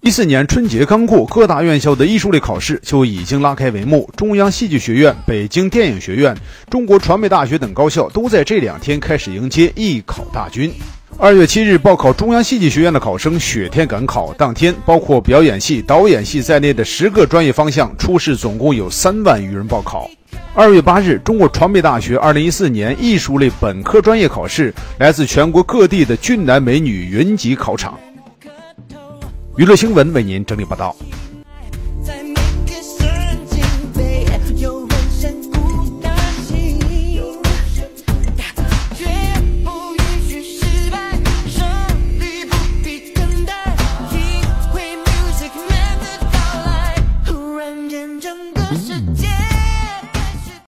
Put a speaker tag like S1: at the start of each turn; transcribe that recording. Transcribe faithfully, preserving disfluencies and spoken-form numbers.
S1: 一四年春节刚过，各大院校的艺术类考试就已经拉开帷幕。中央戏剧学院、北京电影学院、中国传媒大学等高校都在这两天开始迎接艺考大军。二月七日，报考中央戏剧学院的考生雪天赶考，当天包括表演系、导演系在内的十个专业方向初试总共有三万余人报考。二月八日，中国传媒大学二零一四年艺术类本科专业考试，来自全国各地的俊男美女云集考场。娱乐新闻为您整理报道。